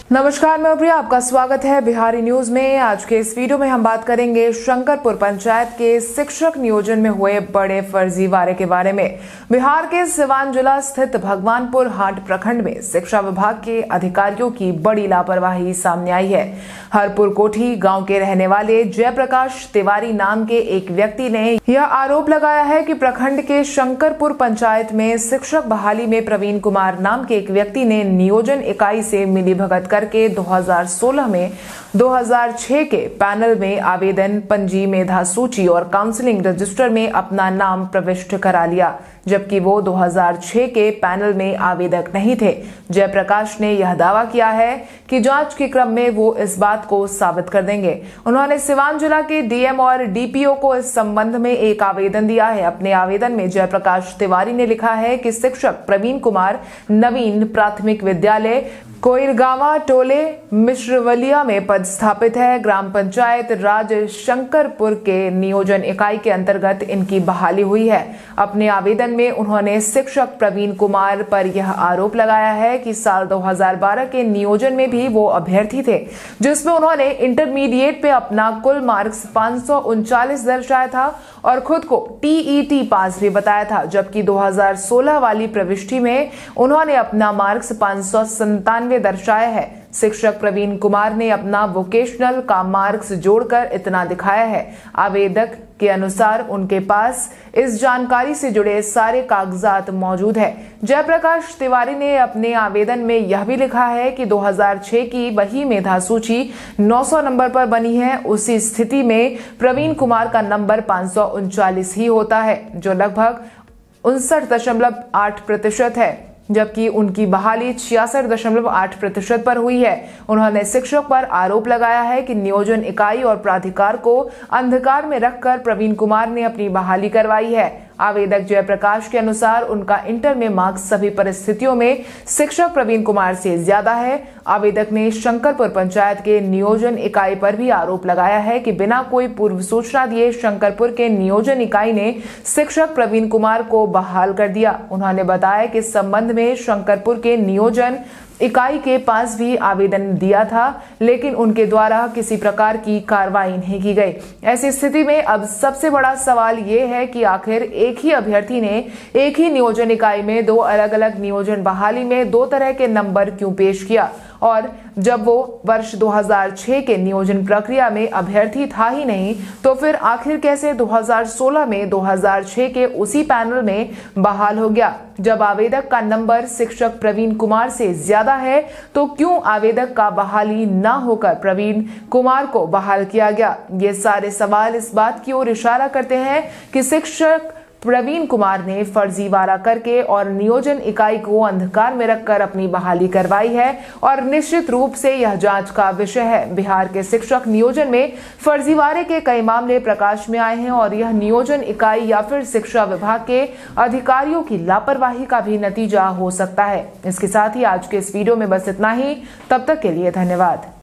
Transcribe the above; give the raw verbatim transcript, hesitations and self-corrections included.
नमस्कार, मैं प्रिया, आपका स्वागत है बिहारी न्यूज में। आज के इस वीडियो में हम बात करेंगे शंकरपुर पंचायत के शिक्षक नियोजन में हुए बड़े फर्जीवाड़े के बारे में। बिहार के सिवान जिला स्थित भगवानपुर हाट प्रखंड में शिक्षा विभाग के अधिकारियों की बड़ी लापरवाही सामने आई है। हरपुर कोठी गांव के रहने वाले जयप्रकाश तिवारी नाम के एक व्यक्ति ने यह आरोप लगाया है कि प्रखंड के शंकरपुर पंचायत में शिक्षक बहाली में प्रवीण कुमार नाम के एक व्यक्ति ने नियोजन इकाई से मिलीभगत करके दो हज़ार सोलह में दो हज़ार छह के पैनल में आवेदन, पंजी, मेधा सूची और काउंसलिंग रजिस्टर में अपना नाम प्रविष्ट करा लिया, जबकि वो दो हज़ार छह के पैनल में आवेदक नहीं थे। जयप्रकाश ने यह दावा किया है कि जांच के क्रम में वो इस बात को साबित कर देंगे। उन्होंने सिवान जिला के डीएम और डीपीओ को इस संबंध में एक आवेदन दिया है। अपने आवेदन में जयप्रकाश तिवारी ने लिखा है कि शिक्षक प्रवीण कुमार नवीन प्राथमिक विद्यालय कोइरगावा टोले मिश्रवलिया में पद स्थापित है। ग्राम पंचायत राज शंकरपुर के नियोजन इकाई के अंतर्गत इनकी बहाली हुई है। अपने आवेदन में उन्होंने शिक्षक प्रवीण कुमार पर यह आरोप लगाया है कि साल दो हज़ार बारह के नियोजन में भी वो अभ्यर्थी थे, जिसमें उन्होंने इंटरमीडिएट पे अपना कुल मार्क्स पाँच सौ उनचालीस दर्शाया था और खुद को टीईटी पास भी बताया था, जबकि दो हज़ार सोलह वाली प्रविष्टि में उन्होंने अपना मार्क्स पाँच सौ संतानवे दर्शाया है। शिक्षक प्रवीण कुमार ने अपना वोकेशनल का मार्क्स जोड़कर इतना दिखाया है। आवेदक के अनुसार उनके पास इस जानकारी से जुड़े सारे कागजात मौजूद है। जयप्रकाश तिवारी ने अपने आवेदन में यह भी लिखा है कि दो हज़ार छह की वही मेधा सूची नौ सौ नंबर पर बनी है। उसी स्थिति में प्रवीण कुमार का नंबर पाँच सौ उनचालीस ही होता है, जो लगभग उनसठ दशमलव आठ प्रतिशत है, जबकि उनकी बहाली छियासठ दशमलव आठ प्रतिशत पर हुई है। उन्होंने शिक्षक पर आरोप लगाया है कि नियोजन इकाई और प्राधिकार को अंधकार में रखकर प्रवीण कुमार ने अपनी बहाली करवाई है। आवेदक जयप्रकाश के अनुसार उनका इंटर में मार्क्स सभी परिस्थितियों में शिक्षक प्रवीण कुमार से ज्यादा है। आवेदक ने शंकरपुर पंचायत के नियोजन इकाई पर भी आरोप लगाया है कि बिना कोई पूर्व सूचना दिए शंकरपुर के नियोजन इकाई ने शिक्षक प्रवीण कुमार को बहाल कर दिया। उन्होंने बताया कि इस संबंध में शंकरपुर के नियोजन इकाई के पास भी आवेदन दिया था, लेकिन उनके द्वारा किसी प्रकार की कार्रवाई नहीं की गई। ऐसी स्थिति में अब सबसे बड़ा सवाल ये है कि आखिर एक ही अभ्यर्थी ने एक ही नियोजन इकाई में दो अलग अलग नियोजन बहाली में दो तरह के नंबर क्यों पेश किया, और जब वो वर्ष दो हज़ार छह के नियोजन प्रक्रिया में अभ्यर्थी था ही नहीं, तो फिर आखिर कैसे दो हज़ार सोलह में दो हज़ार छह के उसी पैनल में बहाल हो गया। जब आवेदक का नंबर शिक्षक प्रवीण कुमार से ज्यादा है, तो क्यों आवेदक का बहाली न होकर प्रवीण कुमार को बहाल किया गया? ये सारे सवाल इस बात की ओर इशारा करते हैं कि शिक्षक प्रवीण कुमार ने फर्जीवाड़ा करके और नियोजन इकाई को अंधकार में रखकर अपनी बहाली करवाई है, और निश्चित रूप से यह जांच का विषय है। बिहार के शिक्षक नियोजन में फर्जीवाड़े के कई मामले प्रकाश में आए हैं, और यह नियोजन इकाई या फिर शिक्षा विभाग के अधिकारियों की लापरवाही का भी नतीजा हो सकता है। इसके साथ ही आज के इस वीडियो में बस इतना ही। तब तक के लिए धन्यवाद।